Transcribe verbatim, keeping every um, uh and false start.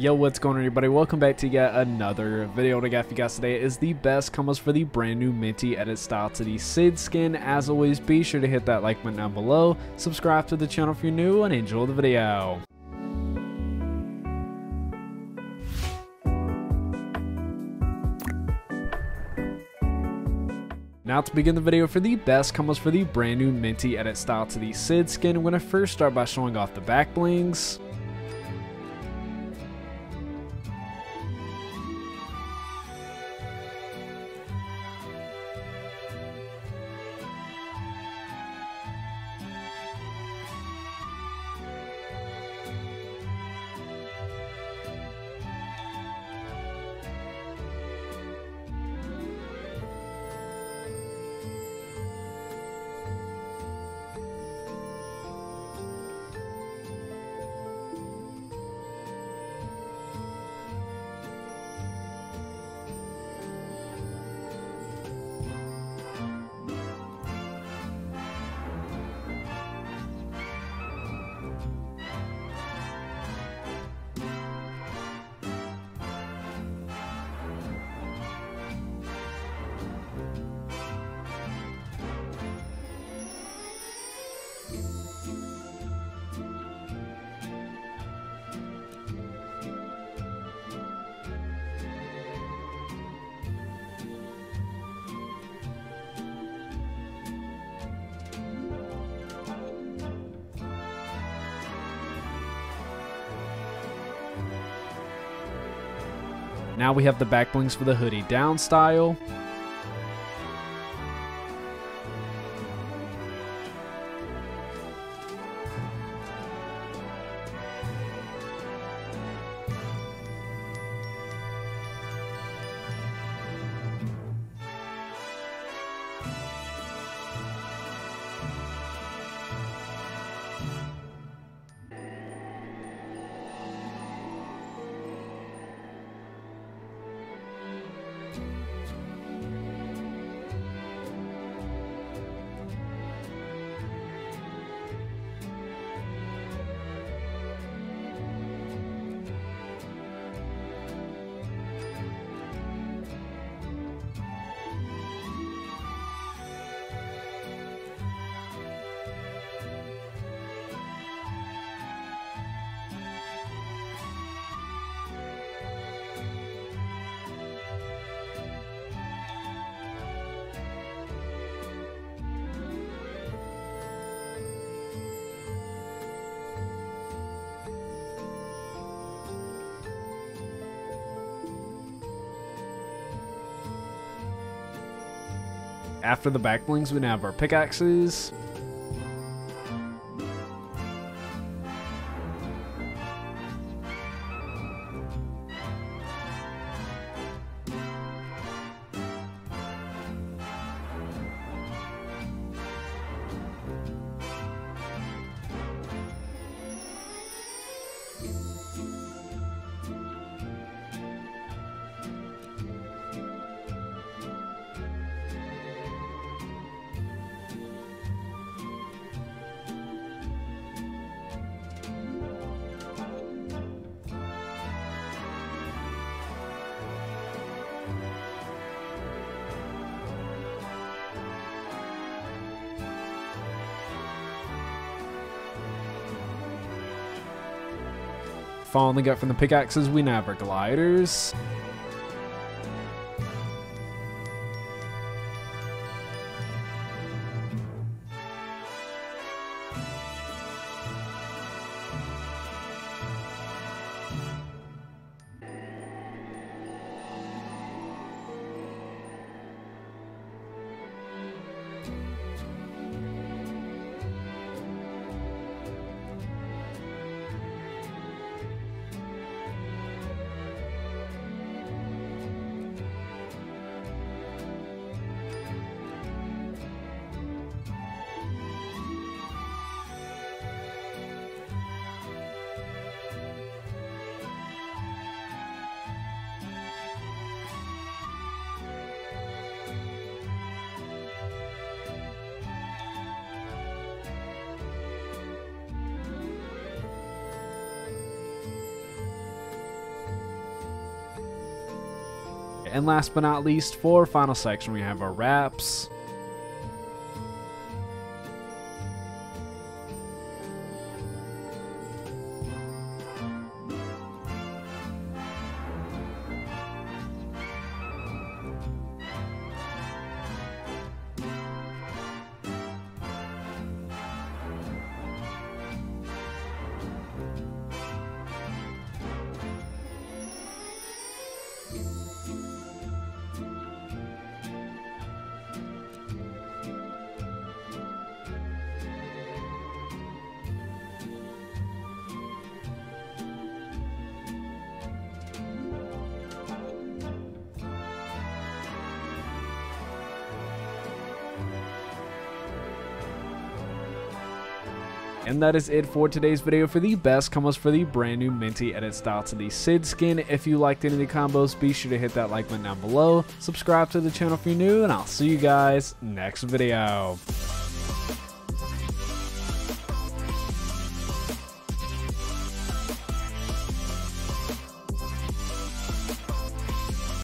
Yo, what's going on everybody? Welcome back to yet another video. What I got for you guys today is the best combos for the brand new Minty edit style to the S Y D skin. As always, be sure to hit that like button down below, subscribe to the channel if you're new, and enjoy the video. Now to begin the video for the best combos for the brand new Minty edit style to the S Y D skin, I'm going to first start by showing off the Backblings. Now we have the Backblings for the hoodie down style. After the Backblings, we now have our Pickaxes. Following the gut from the Pickaxes, we now have our gliders. And last but not least, for our final section, we have our wraps. And that is it for today's video for the best combos for the brand new Minty edit style to the S Y D skin. If you liked any of the combos, be sure to hit that like button down below. Subscribe to the channel if you're new, and I'll see you guys next video.